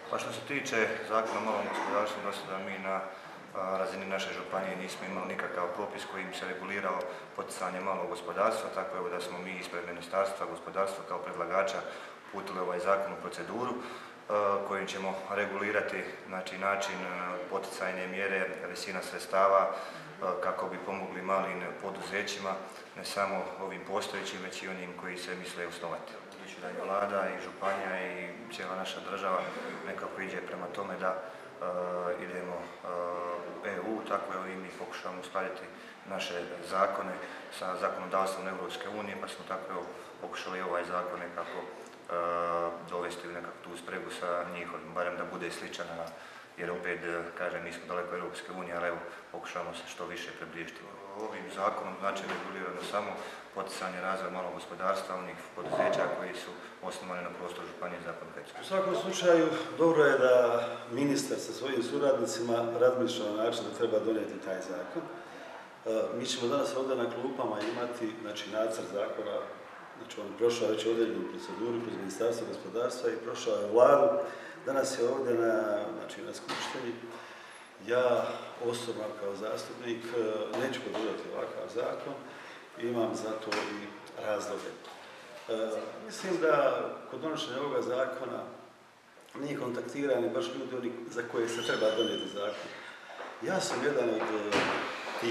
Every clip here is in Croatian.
Pa što se tiče Zakona o malom gospodarstvu, do sada mi na razini naše županije nismo imali nikakav propis kojim se regulirao poticanje malog gospodarstva, tako evo da smo mi ispred Ministarstva gospodarstva kao predlagača uputili ovaj zakon u proceduru kojim ćemo regulirati način poticajne mjere, visina sredstava kako bi pomogli malim poduzećima, ne samo ovim postojećim, već i onim koji se misle osnovati. Budući da je vlada i županija i cijela naša država nekako iđe prema tome da idemo u EU, tako evo i mi pokušavamo uskladiti naše zakone sa zakonodavstvom Europske unije, pa smo tako evo pokušali ovaj zakon nekako dovesti u nekakvu tu spregu sa njihovim, barem da bude sličan, jer opet, kažem, nismo daleko Europske unije, ali evo, pokušavamo se što više približiti. Ovim zakonom znači regulirano samo poticanje razvoja malog gospodarstva, onih poduzeća koji su osnovani na prostoru Županije Zapadno-Hercegovine. U svakom slučaju, dobro je da ministar sa svojim suradnicima razmišlja na način da treba donijeti taj zakon. Mi ćemo danas ovdje na klupama imati nacrt zakona. On je prošao već određenu proceduru kroz Ministarstvo gospodarstva i prošao je vladu. Danas je ovdje na skupštini. Ja osobno kao zastupnik neću podržati ovakav zakon i imam za to i razloge. Mislim da kod donošenja ovoga zakona nije kontaktirani baš ljudi za koje se treba donijeti zakon. Ja sam jedan od tih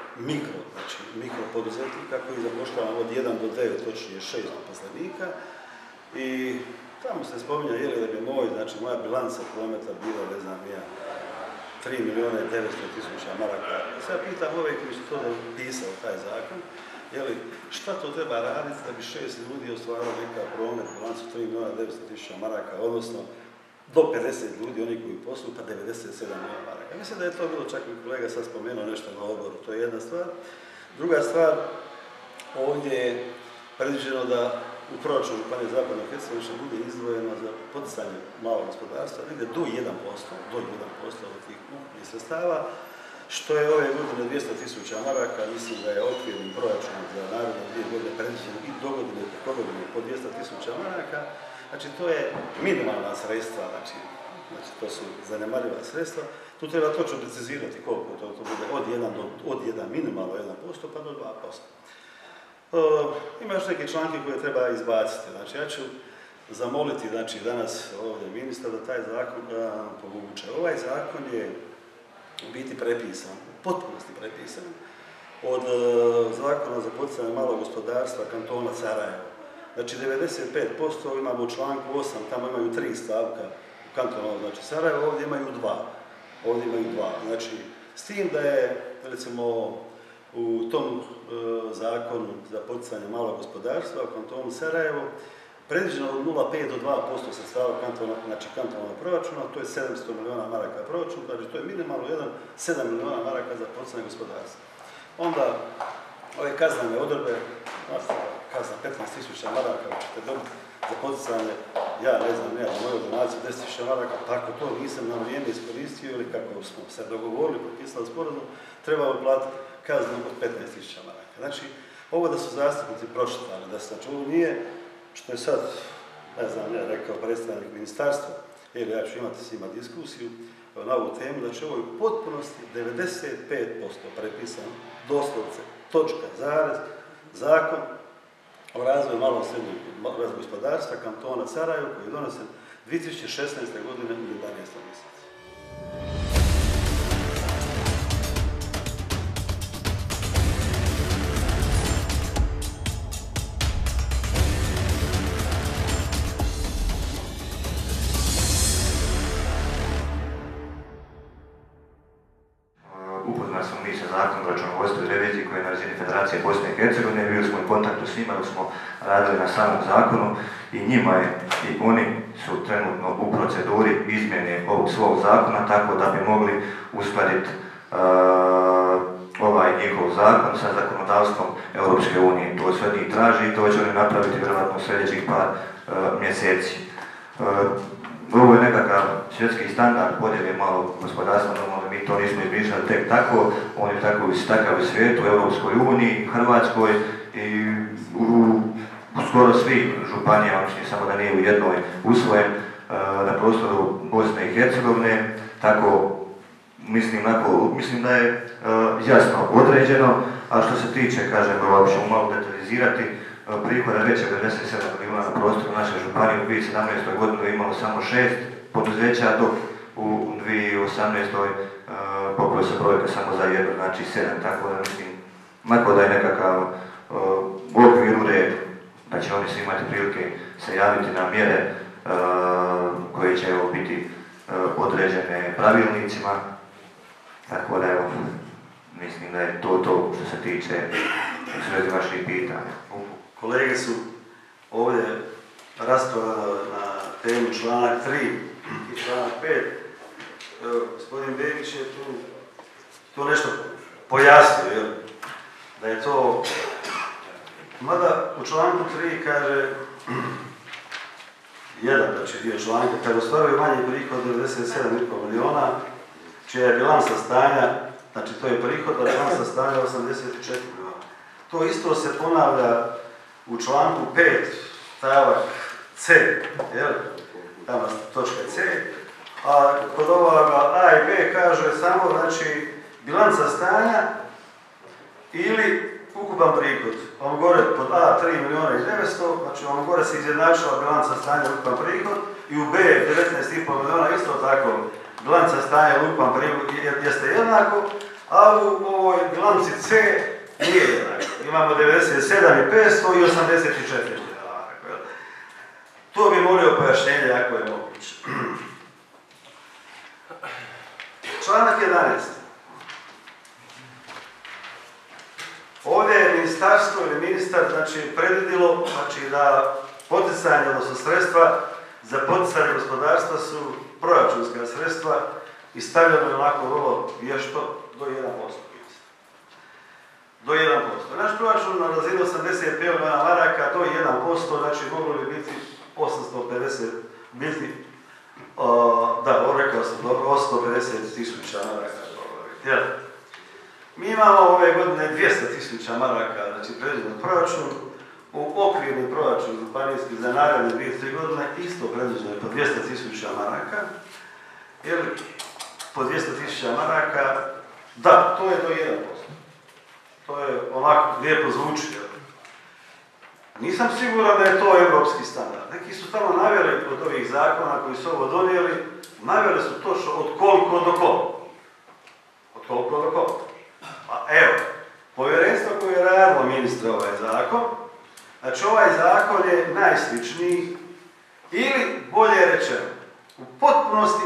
mikro poduzetnika koji zapošljavam od 1 do 9, točnije 6 uposlenika i tamo se spominja da bi moja bilanca prometa bila, ne znam ja, 3.900.000 maraka. Sad pitam ove koji su to pisao taj zakon, šta to treba raditi da bi 6 ljudi ostvarilo neka promet bilancu 3.900.000 maraka, odnosno do 50 ljudi, oni koji posluju, pa 97 milijuna maraka. Mislim da je to bilo, čak i kolega sad spomenuo nešto na odboru, to je jedna stvar. Druga stvar, ovdje je predviđeno da u proračunu Županije Zapadno-Hercegovine bude izdvojeno za poticanje malog gospodarstva negdje do 1% od tih ukupnih sredstava, što je ove godine 200.000 maraka, mislim da je okvirnim proračunom za naredne 2 godine predviđeno i do godine po 200.000 maraka. Znači, to je minimalna sredstva, to su zanemariva sredstva. Tu treba točno precizirati koliko to bude od 1, minimalno 1%, pa do 2%. Ima još neke članke koje treba izbaciti. Znači, ja ću zamoliti danas ovdje ministra da taj zakon povuče. Ovaj zakon je u biti prepisan, u potpunosti prepisan od zakona za poticanje malog gospodarstva kantona Sarajevo. Znači, 95% imamo u članku 8, tamo imaju 3 stavka u kantonu, Sarajevo, ovdje imaju 2. Znači, s tim da je, recimo, u tom zakonu za poticanje malog gospodarstva u kantonu Sarajevo predviđeno od 0,5 do 2% sredstava kantonalnog proračuna, to je 700 milijuna maraka proračuna, znači to je minimalno 7 milijuna maraka za poticanje gospodarstva. Onda, ove kaznene odredbe, kazna 15.000 maraka ćete dobiti za poticanje, ja ne znam, moju donaciju 10.000 maraka, pa ako to nisam na vrijeme iskoristio ili kako smo se dogovorili, potpisali sporazum, trebamo platiti kaznu od 15.000 maraka. Znači, ovo da su zastupnici pročitali, da se ovo nije, što je sad, ne znam, rekao predstavnik ministarstva, jer ja ću imati s njima diskusiju na ovu temu, znači ovo je u potpunosti 95% prepisano, doslovce, točka, zarez, zakon o razvoju malog srednjeg gospodarstva kantona Sarajevo koji je donesen 2016. godine u 11. mjesecu. Upoznali smo mi sa zakonom o računovodstvu i reviziji koji je na razini Federacije Bosne i Hercegovine, bili smo u kontaktu s njima dok smo radili na samom zakonu i oni su trenutno u proceduri izmjene ovog svog zakona tako da bi mogli uskladiti ovaj njihov zakon sa zakonodavstvom Europske unije. To sve njih traži i to će oni napraviti vjerojatno u sljedećih par mjeseci. Ovo je nekakav svjetski standard podjele malog gospodarstva, normalno mi to nismo izmišljali tek tako, on je takav u svijetu, u Europskoj uniji, Hrvatskoj i u skoro svim županijama, samo da nije u jednoj usvojen, na prostoru Bosne i Hercegovine, tako mislim da je jasno određeno, a što se tiče, kažem, ovako ćemo malo detaljizirati, prihoda veće 57 milijuna na prostoru naše županije u 2017. godinu imalo samo 6 poduzeća, dok u 2018. popeo se brojka samo za jedno, znači 7, tako da mislim, mako da je nekakav okvir u redu, da će oni svi imati prilike se javiti na mjere koje će biti određene pravilnicima, tako da evo, mislim da je to što se tiče svezi vaših pitanja. Kolege su ovdje raspravljali na temu članak 3 i članak 5. Gospodin Begić je tu nešto pojasnio, jel? Da je to, mada u članku 3 kaže, znači dio članka, kad ostvaruju manji prihod od 97,5 milijuna, čija je bilansa stanja, znači to je prihod, a bilansa stanja 84 milijuna. To isto se ponavlja u članku 5, stavak C, jel? Tamo točka C, a kod ovoga A i B kaže samo, znači, bilanca stanja ili ukupan prihod. Ono gore pod A 3 milijuna i 900, znači ono gore se izjednačila bilanca stanja i ukupan prihod, i u B 19,5 milijuna isto tako bilanca stanja i ukupan prihod jeste jednako, a u ovoj bilanci C nije jednako. Imamo 97,500 i 84 milijuna. To bi molio pojašnjenje ako je moguće. Članak 11. Ovdje je ministarstvo ili ministar, znači, predvidilo, znači, da poticanje, odnosno sredstva za poticanje gospodarstva su proračunska sredstva i stavljeno onako vrlo vješto do 1%. Do 1%. Naš proračun na razini 85 milijuna maraka do 1%, znači moglo bi biti 850, rekao sam dobro, 850.000 maraka. Mi imamo ove godine 200.000 maraka, znači predviđen proračun, u okvirni proračun županijski za naredne 2-3 godine isto predviđeno je po 200.000 maraka, jer po 200.000 maraka, da, to je do 1%. To je onako lijepo zvuči. Nisam siguran da je to evropski standard. Neki su tamo naveli od ovih zakona koji su ovo donijeli, naveli su točno od koliko do koliko. Od koliko do koliko. A evo, povjerenstvo koje je radilo, ministre, ovaj zakon, znači ovaj zakon je najsličniji ili, bolje rečeno, u potpunosti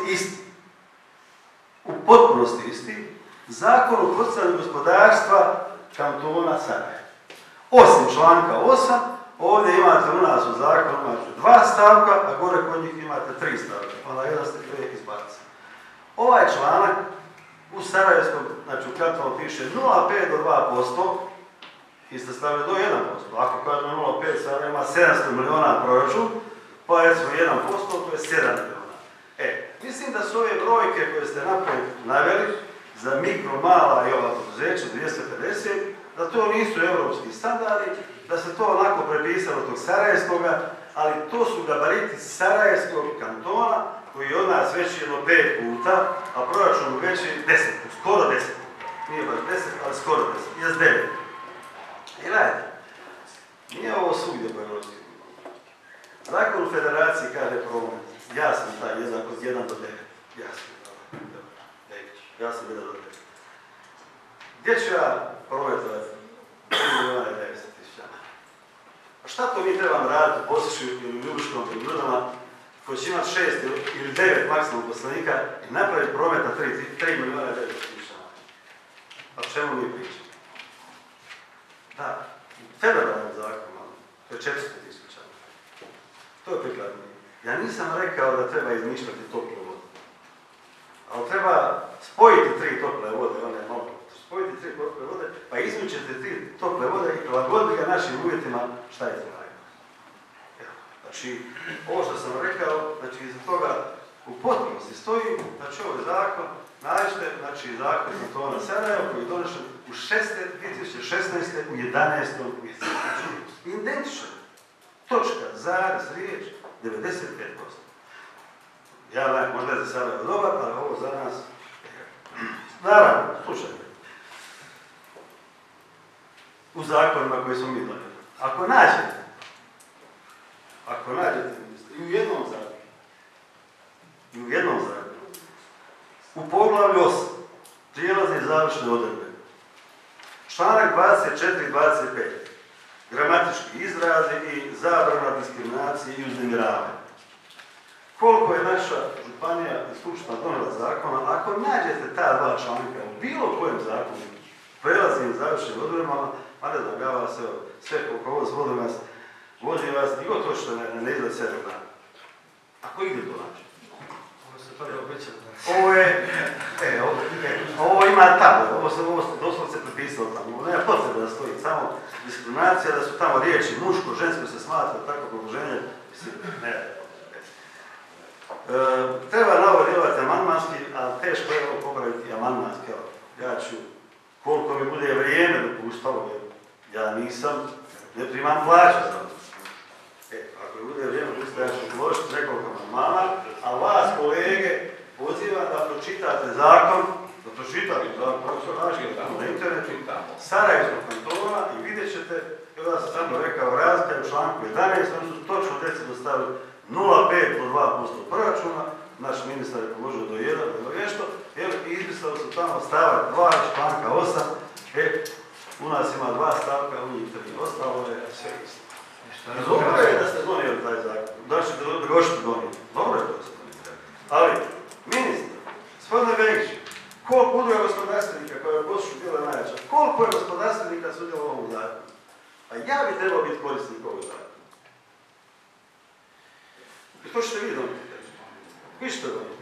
isti zakon o poticanju gospodarstva kantona Sarajevo. Osim članka 8, ovdje imate u nas u zakonu 2 stavka, a gore kod njih imate 3 stavka. Onda jedan ste koje izbacili. Ovaj članak u Sarajevskom, znači u kantonu piše 0,5 do 2%, i ste stavili do 1%. Ako kažemo 0,5, sada ima 700 milijuna proračun, pa recimo 1%, to je 7 milijuna. Mislim da su ove brojke koje ste naprijed naveli za mikro, mala i ova poduzeća, 250, da to nisu evropski standardi, da se to onako prepisalo tog Sarajevskoga, ali to su gabariti Sarajevskog kantona, koji je od nas veći jedno 5 puta, a proračun veći 10 puta, skoro 10 puta. Nije baš 10, ali skoro 10, jes 9. I gledajte, nije ovo svugdje po evropskim. Zakon u federaciji kaže promet, ja sam taj 1 do 9, ja sam 1 do 9. Gdje ću ja prometovati 3.900.000? A šta to mi trebamo raditi u Bosišu ili u Ljubuškom ili Grudama, koji će imati 6 ili 9 maksimalnog poslanika i napraviti prometa 3.900.000? A o čemu mi pričamo? Da, federalnog zakona, to je 400.000. To je prikladnije. Ja nisam rekao da treba izmišljati toplu vodu. Ali treba spojiti 3 tople vode, one je mogu. Spojiti 3 tople vode, pa izvučete 3 tople vode i prilagoditi ga našim uvjetima šta je to najbolje. Znači, ovo što sam rekao, znači iza toga u potpunosti stoji, znači ovo je zakon, nađete, znači zakon kantona Sarajevo koji je donešen u 2016. u 11. mjesecu. Znači, identičan. Točka, zarez, riječ, 95%. Ja možda je za sada dobar, ali ovo za nas. Naravno, slušajte. U zakonima koji smo mi donijeli. Ako nađete, i u jednom zakonu, u poglavlju 8, prijelazne i završne odredbe, članak 24 i 25, gramatički izrazi i zabrana diskriminacije i uznemiravanja. Koliko je naša županija i skupština donijela zakona, ako nađete ta dva članka u bilo kojem zakonu, prelaznim i završnim odredbama, a ne znam, ja vas sve koliko ovo vodim vas, niko to što ne izgled 7 dana. Ako ide to naći? Ovo ima tabla, ovo se doslovce prepisalo tamo, nema potrebe da stoji, samo diskriminacija, da su tamo riječi muško, žensko se smatra, tako produženje, ne. Treba na ovo djelovati amandmanski, ali teško je ovo popraviti amandmanski. Ja ću, koliko mi bude vrijeme dopuštalo, ja ne primam plaća za to. Ako mi bude vrijeme, ja ću uložiti nekoliko amandmana, a vas, kolege, pozivam da pročitate zakon, kako se nađe na internetu, Sarajevskog kantona i vidjet ćete, ja sam samo rekao, razlika u članku 11, oni su točno decidno stavili 0,5 do 2% proračuna, naš ministar je položio do 1, do nešto, i izmislili su tamo stavak 2 iz članka 8, u nas ima 2 stavka, u njih 3, ostalo je sve isto. Dobro je da ste donijeli taj zakon, da ćete dogošiti donijeli, dobro je to ste donijeli. Ali, ministar, gospodine Begić, koliko udruga gospodarstvenika koja je u Gospiću bila najjača, koliko je gospodarstvenika sudjelovalo u ovom zakonu? A ja bi trebao biti korisnik ovog zakona. I to ćete vi donijeti. Vi ćete donijeti.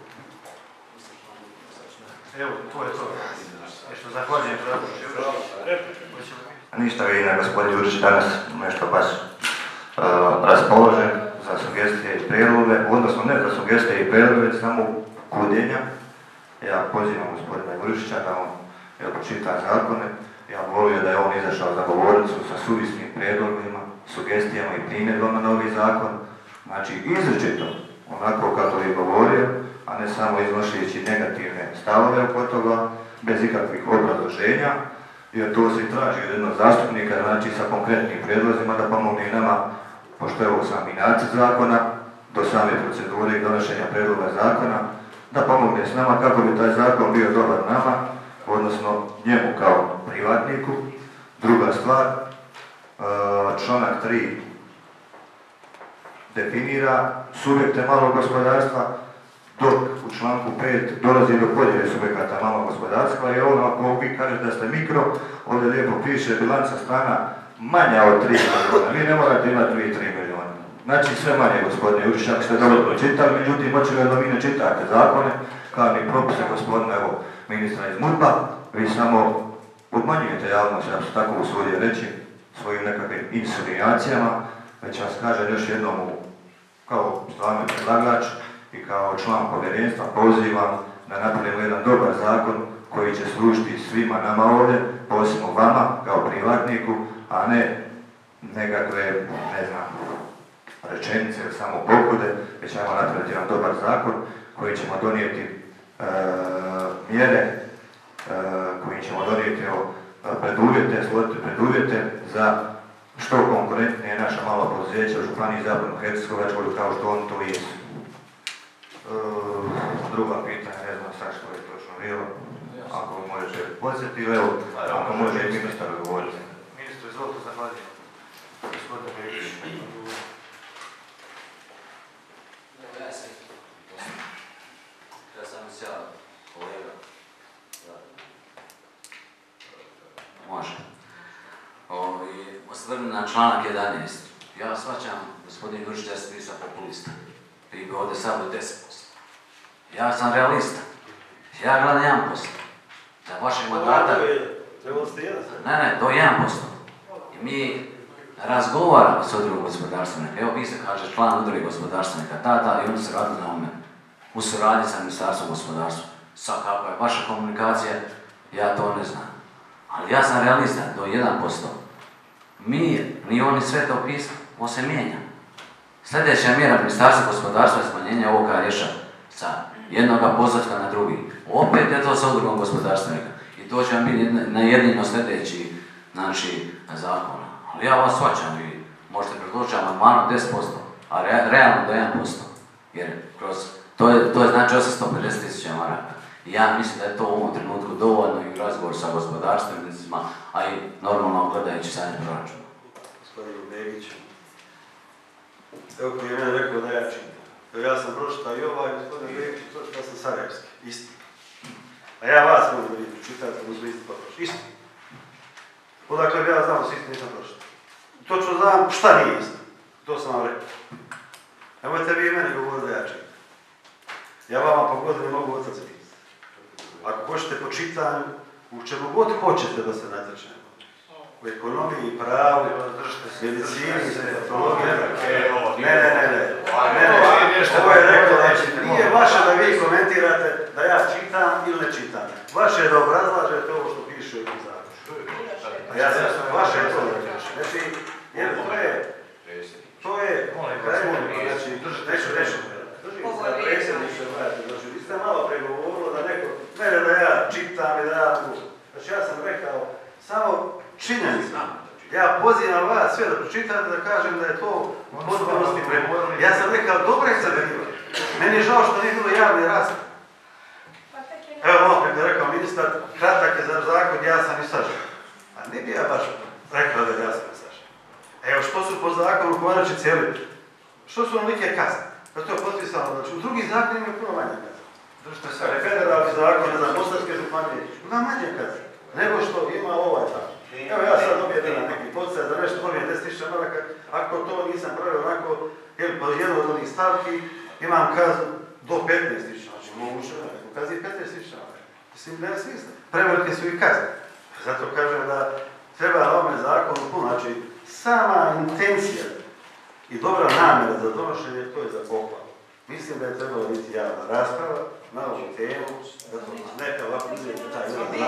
Evo, to je to. Nešto zahvaljujem. Ništa vi na gospodin Đurić danas nešto baš raspoložen za sugestije i prijedloge, odnosno ne za sugestije i prijedloge, već samo kudenja. Ja pozivam gospodina Đurišića da on pročita zakone. Ja volio da je on izašao za govornicu sa suvislim prijedlogima, sugestijama i primjedbama na ovaj zakon. Znači, izričito, onako kako je govorio, a ne samo iznošujući negativne stavove oko toga, bez ikakvih obrazloženja, jer to se traži od jednog zastupnika, znači sa konkretnim prijedlozima da pomogne nama, pošto je ovo sami nacrt zakona, do same procedure i donošenja prijedloga zakona, da pomogne s nama kako bi taj zakon bio dobar nama, odnosno njemu kao privatniku. Druga stvar, članak 3 definira subjekte malog gospodarstva, dok u članku 5 dolazi do podjele subjekata malog gospodarstva i ono, ako vi kažete da ste mikro, ovdje lijepo piše bilanca strana manja od 3 milijuna. Vi ne morate imati 2-3 milijuna. Znači sve manje, gospodine Jurišić, ako ste dobro pročitali, međutim, očigledno vi ne čitate zakone, kao ni propise gospodina ministra iz MUP-a, vi samo obmanjujete javnost, ja se tako usudio reći, svojim nekakvim insinuacijama, već vas kažem još jednom kao stvarno predlagač i kao član povjerenstva pozivam da napravimo jedan dobar zakon koji će služiti svima nama ovdje, posebno vama kao privatniku, a ne nekakve, ne znam, rečenice ili samo pokude, već ćemo napraviti jedan dobar zakon koji ćemo donijeti mjere, koji ćemo donijeti stvoriti preduvjete za što konkurentnije naša mala poduzeća u županiji Zapadno-Hercegovačkoj kao što oni to jesu. Druga pitanja, ne znam sad što je točno bilo, ako možete podsjetiti, evo, ako može i ministar govoriti. Ministru, izvolite, zahvaljujem. Gospodine Begić. Ja sam sjao, kolega. Može. Osvrnu na članak 11. Ja shvaćam, gospodin Đurišić, da ste vi sad populista. Vi bi ovdje sad do 10%. Ja sam realista. Ja gledam 1%. Za vašeg mandata... Ne, do 1%. I mi razgovaramo s udrugom gospodarstvenika. Evo vi se kaže član udruge gospodarstvenika tada i oni se radi na ome. U suradnji sa Ministarstvom gospodarstva. Sad kako je vaša komunikacija, ja to ne znam. Ali ja sam realista, do 1%. Ni oni sve to pisali, ovo se mijenja. Sljedeća mjera Ministarstva gospodarstva je smanjenje ovog rješa sa jednoga postotka na drugi. Opet je to sa udrugom gospodarstvenika. I to će vam biti na jedino sljedeći zakona. Ali ja vas shvaćam, vi možete predložiti amandmanom 10%, a realno do 1%. Jer to je znači 850.000 maraka. I ja mislim da je to u ovom trenutku dovoljno i u razgovoru sa gospodarstvenicima, a i normalno gledajući sanje proračuna. Gospodin Begić, evo koji je mene rekao da ja čitam. Ja sam pročitao i ovaj, gospodin Begić, pročitao sam sarajevski, isti. A ja vas mogu da vi pročitate, odnosno isti potroši, isti. Odakle bi ja znao da se isti nisam pročitao. Točno znam šta nije isto, to sam vam rekao. Nemojte vi meni govoriti da ja čitam. Ja vama po godini mogu otac pisati. Ako hoćete po čitanju, u čemu god hoćete da se natječemo. U ekonomiji, pravu, medicini, sociologiji. Ne. Ovo je rekao, znači, nije vaše da vi komentirate da ja čitam ili ne čitam. Vaše je da obrazlažete ovo što piše u zakonu. A ja sam, vaše je to da piše. Znači, jer to je, znači, neću reći, znači, vi ste malo pregovorili da neko, mene da ja čitam i da ja mogu. Znači, ja sam rekao, samo činjenica. Ja pozivam vas sve da pročitate, da kažem da je to u potpunosti pregovorili. Ja sam rekao, dobra je zadnjiva. Meni je žao što nije bilo javne rasprave. Evo malo kako je rekao ministar, kratak je za zakon, ja sam i sažao. A ne bi ja baš rekao da ja sam i sažao. Evo što su po zakonu konači cijeli? Što su onolike kazne? Da to je potpisano, znači u drugim zakonima je puno manje kazne. Držite se, federalni zakon, ne znam, Mostarske županije, ima manje kazne nego što ima ovaj zakon. Evo ja sad dobijem neki podstaj da nešto dobijem 10.000 maraka, ako to nisam pravio onako, jer po jednoj od onih stavki imam kaznu do 15.000, znači moguće da neko kazi 15.000 maraka. Mislim, nema smisla. Prevelike su i kazne. Zato kažem da treba na ovome zakonu puno, znači sama intencija i dobra namjera za donošenje, to je za pohvalu. Mislim da je trebalo biti javna rasprava na ovu temu, da to neka ovako uzeti taj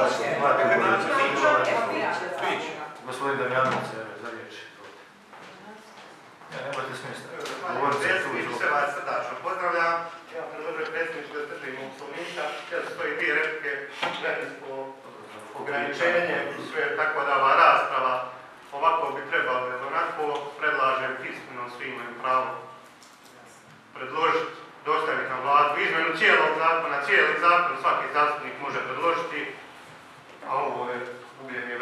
Gospodin Damjanović, za riječ. Ja, nemojte smisla. Predsjedniče, sve vas srdačno pozdravljam. Ja predložujem predsjedniče da držimo Poslovnika, jer stoji 2 replike, vremensko ograničenje, sve tako da ova rasprava ovako bi trebalo, jer onako predlažem pismeno, svi imaju pravo predložiti, dostaviti na vladu, izmjenu cijelog zakona, cijeli zakon svaki zastupnik može predložiti, a ovo je uvijek